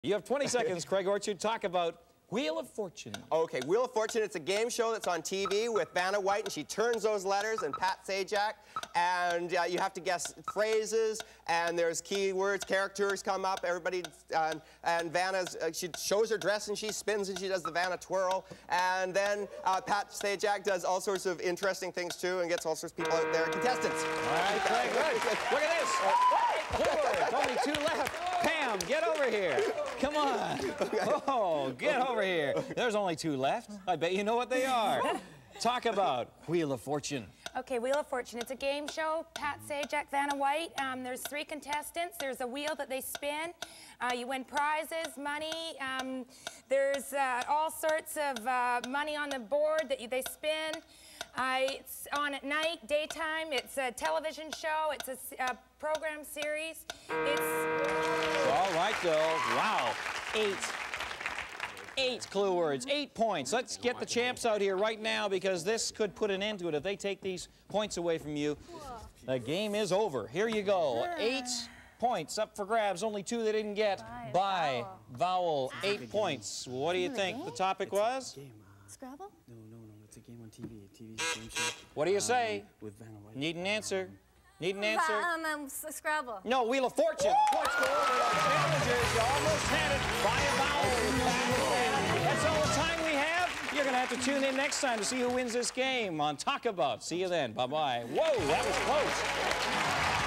You have 20 seconds, Craig Orchard. Talk about Wheel of Fortune. Okay, Wheel of Fortune, it's a game show that's on TV with Vanna White, and she turns those letters, and Pat Sajak, and you have to guess phrases, and there's keywords, characters come up, everybody, and Vanna's, she shows her dress, and she spins, and she does the Vanna twirl, and then Pat Sajak does all sorts of interesting things, too, and gets all sorts of people out there, contestants. All right, Craig, good. Look at this. Forward, only 2 left. Pam, get over here. Come on. Oh, get over here. There's only 2 left. I bet you know what they are. Talk about Wheel of Fortune. Okay, Wheel of Fortune. It's a game show. Pat Sajak, Vanna White. There's 3 contestants. There's a wheel that they spin. You win prizes, money. There's all sorts of money on the board that they spin. It's on at night, daytime. It's a television show. It's a program series. All right, Bill. Wow. 8 clue words, 8 points. Let's get the champs out here right now because this could put an end to it. If they take these points away from you, the game is over. Here you go. 8 points up for grabs. Only 2 they didn't get. By vowel. 8 points. What do you think the topic was? Scrabble? No. It's a game on TV. TV game show. What do you say? With Vanna White. Need an answer? Need an answer? Scrabble. No, Wheel of Fortune. Points go over to the challengers. You almost had it by a vowel. That's all the time we have. You're going to have to tune in next time to see who wins this game on Talk About. See you then. Bye-bye. Whoa, that was close.